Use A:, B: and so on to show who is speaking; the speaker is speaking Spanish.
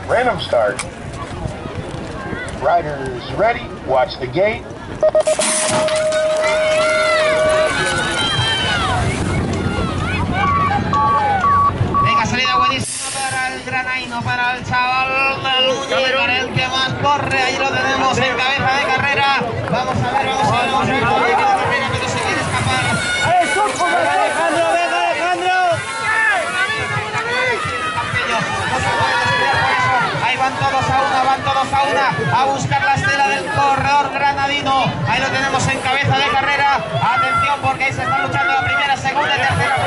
A: Random start. Riders ready. Watch the gate.
B: Venga, salida buenísima para el granaíno, para el chaval del muñeco, el que más corre. Ahí lo tenemos en cabeza de carrera. Vamos a ver, vamos a ver, vamos a ver cómo viene la carrera, pero se quiere escapar.
C: Alejandro, venga Alejandro.
B: Ahí van todos a una, a buscar la estela del corredor granadino. Ahí lo tenemos en cabeza de carrera. Atención porque ahí se está luchando la primera, segunda y tercera